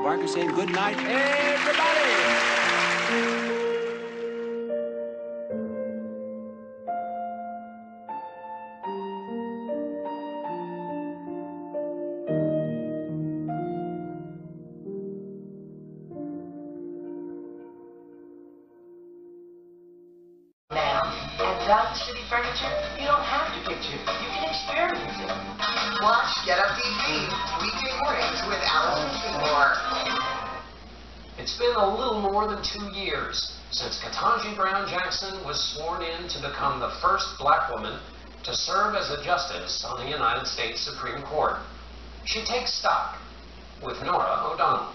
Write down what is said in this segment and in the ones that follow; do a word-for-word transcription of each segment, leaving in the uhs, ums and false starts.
Barker saying good night, everybody. Value City Furniture, you don't have to picture it. You can experience it. Watch Get Up T V weekday mornings with Allison Seymour. It's been a little more than two years since Ketanji Brown Jackson was sworn in to become the first black woman to serve as a justice on the United States Supreme Court. She takes stock with Nora O'Donnell.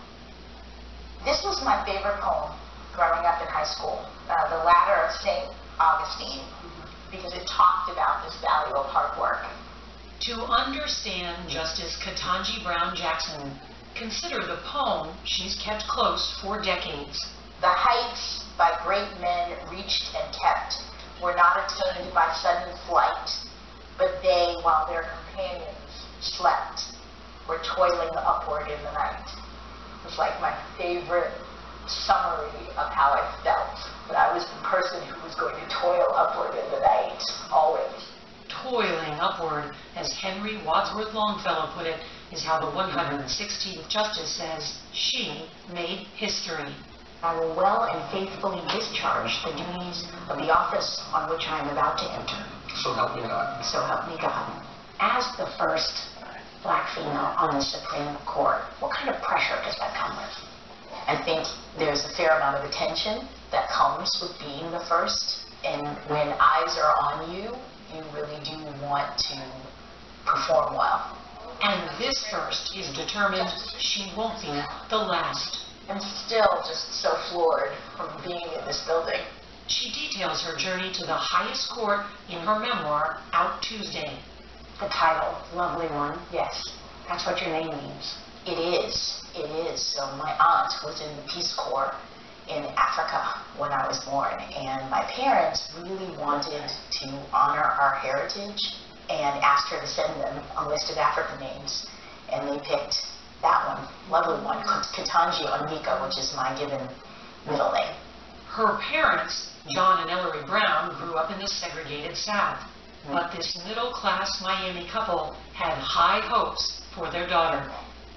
This was my favorite poem growing up in high school, uh, the Ladder of Saint Augustine, because it talked about this value of hard work. To understand Justice Ketanji Brown Jackson, consider the poem she's kept close for decades. The heights by great men reached and kept were not attained by sudden flight, but they, while their companions slept, were toiling upward in the night. It was like my favorite summary of how I felt, that I was the person who was going to toil upward in the night, always. Toiling upward, as Henry Wadsworth Longfellow put it, is how the one hundred sixteenth Justice says she made history. I will well and faithfully discharge the duties of the office on which I am about to enter. So help me God. So help me God. As the first black female on the Supreme Court, what kind of pressure does that come with? I think there's a fair amount of attention that comes with being the first, and when eyes are on you, you really do want to perform well. And this first is determined she won't be the last. I'm still just so floored from being in this building. She details her journey to the highest court in her memoir, out Tuesday. The title, lovely one, yes, that's what your name means. It is, it is. So my aunt was in the Peace Corps in Africa when I was born, and my parents really wanted to honor our heritage and asked her to send them a list of African names, and they picked that one, lovely one, Ketanji Onika, which is my given middle name. Her parents, John and Ellery Brown, grew up in the segregated South, but this middle-class Miami couple had high hopes for their daughter.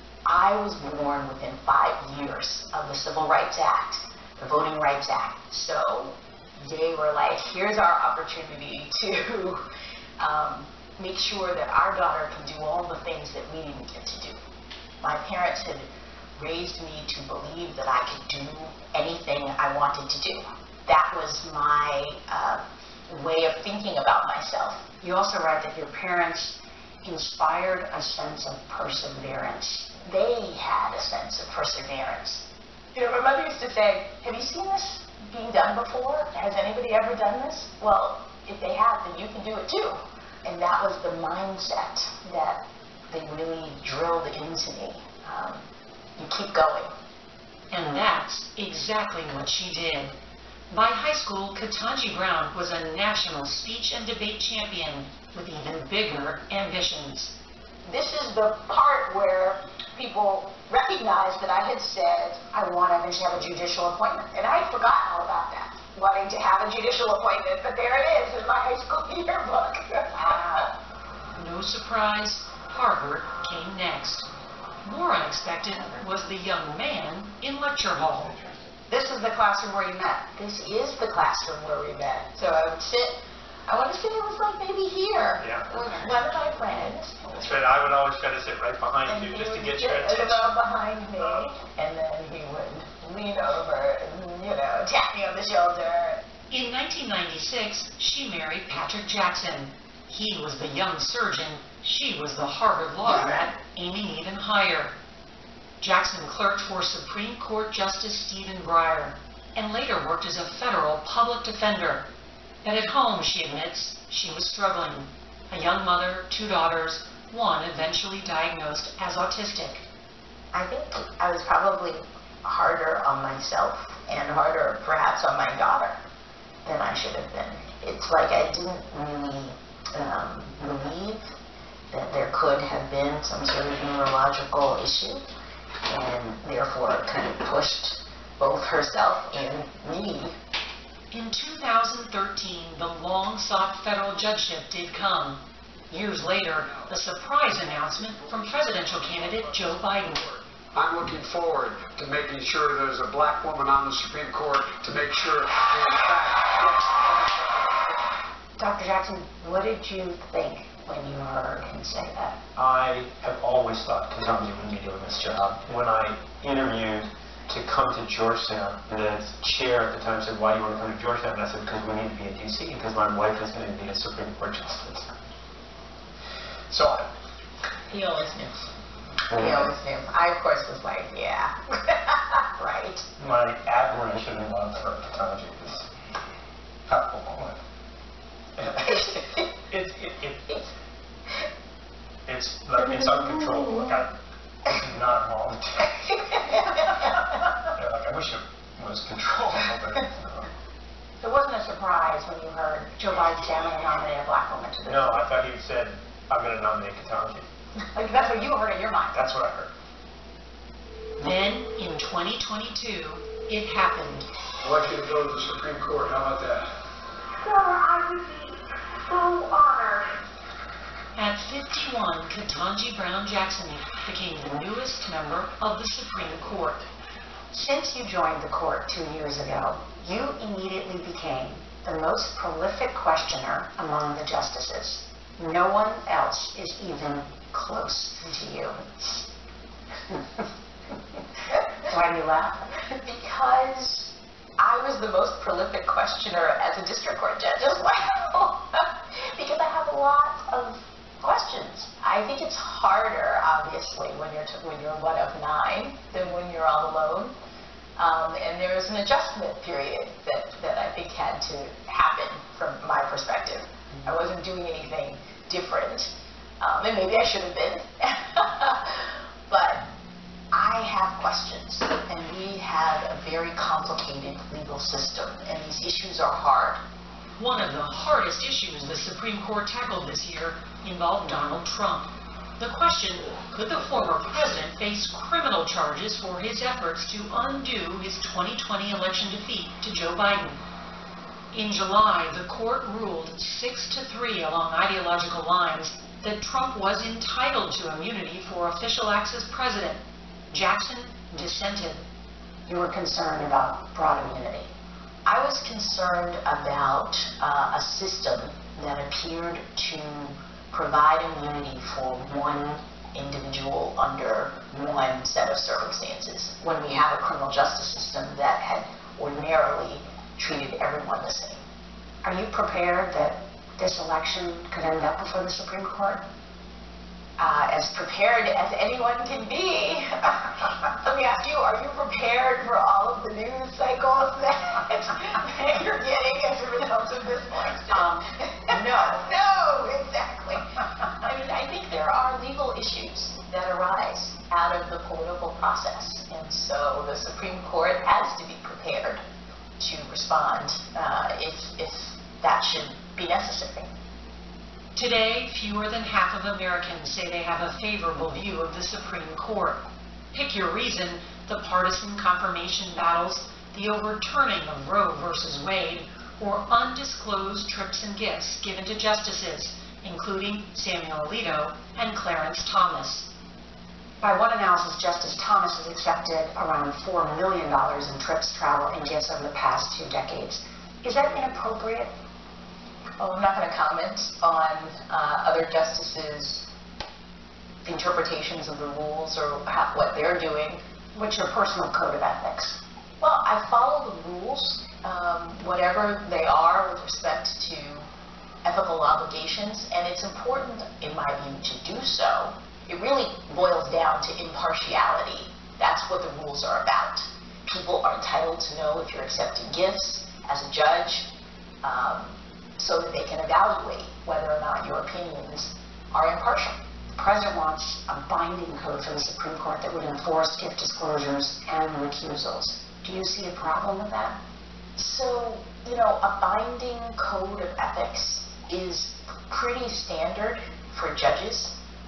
I was born within five years of the Civil Rights Act, the Voting Rights Act. So they were like, here's our opportunity to um, make sure that our daughter can do all the things that we didn't get to do. My parents had raised me to believe that I could do anything I wanted to do. That was my uh, way of thinking about myself. You also write that your parents inspired a sense of perseverance. They had a sense of perseverance. You know, my mother used to say, have you seen this being done before? Has anybody ever done this? Well, if they have, then you can do it too. And that was the mindset that they really drilled into me. Um, you keep going. And that's exactly what she did. By high school, Ketanji Brown was a national speech and debate champion with even bigger ambitions. This is the part where people recognize that I had said I want to eventually have a judicial appointment. And I had forgotten all about that, wanting to have a judicial appointment, but there it is in my high school yearbook. Wow. No surprise, Harvard came next. More unexpected was the young man in lecture hall. This is the classroom where you met. This is the classroom where we met. So I would sit, I want to say it was like maybe here. Yeah. With one of my friends. That's right. I would always try to sit right behind you just to get your attention. Go behind me, and then he would lean over and, you know, tap me on the shoulder. In nineteen ninety-six, she married Patrick Jackson. He was the young surgeon. She was the Harvard law grad, aiming even higher. Jackson clerked for Supreme Court Justice Stephen Breyer, and later worked as a federal public defender. But at home, she admits, she was struggling. A young mother, two daughters, one eventually diagnosed as autistic. I think I was probably harder on myself and harder perhaps on my daughter than I should have been. It's like I didn't really um, believe that there could have been some sort of neurological issue. and therefore kind of pushed both herself and me. In two thousand thirteen, the long-sought federal judgeship did come. Years later, a surprise announcement from presidential candidate Joe Biden. I'm looking forward to making sure there's a black woman on the Supreme Court to make sure, in fact, yes. Doctor Jackson, what did you think when you heard him say that? I have always thought Ketanji would be doing this job. When I interviewed to come to Georgetown, the chair at the time said, "Why do you want to come to Georgetown?" And I said, "Because we need to be in D C because my wife is going to be a Supreme Court justice." So I... He always knew. He always knew. I, of course, was like, yeah, right. My admiration and love for Ketanji is palpable. It's, it's, it, it, it's, it's, like, it's uncontrollable. Like, I, this is not wrong. Yeah, like, I wish it was controllable, but it's not. It wasn't a surprise when you heard Joe Biden say, "I'm going to nominate a black woman to this." No, I thought he said, "I'm going to nominate Ketanji." Like, that's what you heard in your mind. That's what I heard. Then, in twenty twenty-two, it happened. I'd like you to go to the Supreme Court. How about that? Sir, I would be so honored. At fifty-one, Ketanji Brown Jackson became the newest member of the Supreme Court. Since you joined the court two years ago, you immediately became the most prolific questioner among the justices. No one else is even close to you. Why do you laugh? Because I was the most prolific questioner as a district court judge as well. Because I have a lot of questions. I think it's harder, obviously, when you're t- when you're one of nine than when you're all alone. Um, and there was an adjustment period that, that I think had to happen from my perspective. I wasn't doing anything different, um, and maybe I should have been. But I have questions, and we have a very complicated legal system, and these issues are hard. One of the hardest issues the Supreme Court tackled this year involved Donald Trump. The question, could the former president face criminal charges for his efforts to undo his twenty twenty election defeat to Joe Biden? In July, the court ruled six to three along ideological lines that Trump was entitled to immunity for official acts as president. Jackson dissented. You were concerned about broad immunity. I was concerned about uh, a system that appeared to provide immunity for one individual under one set of circumstances when we have a criminal justice system that had ordinarily treated everyone the same. Are you prepared that this election could end up before the Supreme Court? Uh, as prepared as anyone can be. Let me ask you, are you prepared for all of the news cycles that, that you're getting as a result of this election? Um, no. No, exactly. I mean, I think there are legal issues that arise out of the political process, and so the Supreme Court has to be prepared to respond uh, if, if that should be necessary. Today, fewer than half of Americans say they have a favorable view of the Supreme Court. Pick your reason: the partisan confirmation battles, the overturning of Roe versus Wade, or undisclosed trips and gifts given to justices, including Samuel Alito and Clarence Thomas. By one analysis, Justice Thomas has accepted around four million dollars in trips, travel, and gifts over the past two decades. Is that inappropriate? Well, I'm not going to comment on uh, other justices' interpretations of the rules or how, what they're doing. What's your personal code of ethics? Well, I follow the rules, um, whatever they are with respect to ethical obligations, and it's important, in my view, to do so. It really boils down to impartiality. That's what the rules are about. People are entitled to know if you're accepting gifts as a judge, um, so that they can evaluate whether or not your opinions are impartial. The president wants a binding code for the Supreme Court that would enforce gift disclosures and recusals. Do you see a problem with that? So, you know, a binding code of ethics is pretty standard for judges.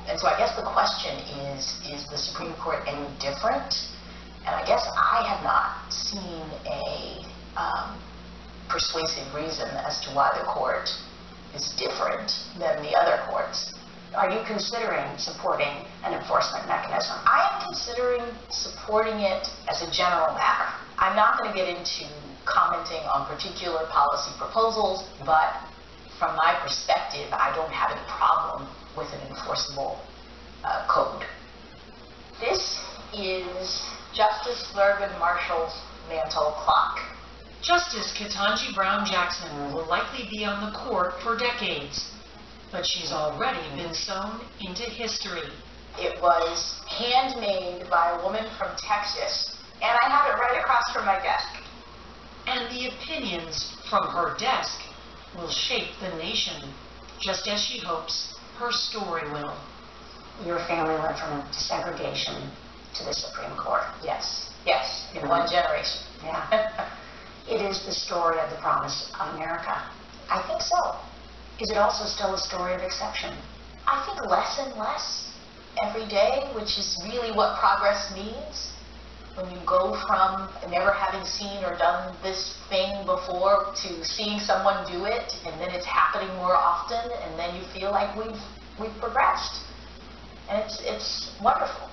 And so I guess the question is, is the Supreme Court any different? And I guess I have not seen a um, persuasive reason as to why the court is different than the other courts. Are you considering supporting an enforcement mechanism? I am considering supporting it as a general matter. I'm not going to get into commenting on particular policy proposals, but from my perspective, I don't have a problem with an enforceable uh, code. This is Justice Thurgood Marshall's mantle clock. Justice Ketanji Brown Jackson will likely be on the court for decades, but she's already been sewn into history. It was handmade by a woman from Texas, and I have it right across from my desk. And the opinions from her desk will shape the nation, just as she hopes her story will. Your family went from segregation to the Supreme Court. Yes, yes, in one generation. Yeah. It is the story of the promise of America. I think so. Is it also still a story of exception? I think less and less every day, which is really what progress means. When you go from never having seen or done this thing before to seeing someone do it, and then it's happening more often, and then you feel like we've we've progressed. And it's it's wonderful.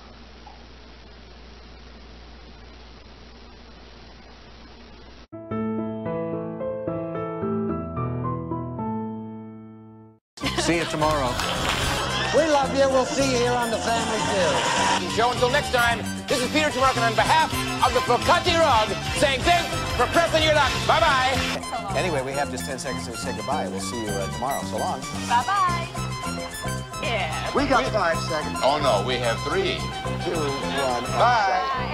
See you tomorrow. We love you. We'll see you here on The Family Feud. Show until next time, this is Peter Tamarkin on behalf of the Focati Rug saying thanks for pressing your luck. Bye-bye. Anyway, we have just ten seconds to say goodbye. We'll see you uh, tomorrow. So long. Bye-bye. Yeah. We got five seconds. Oh, no, we have three. Two, one, Bye.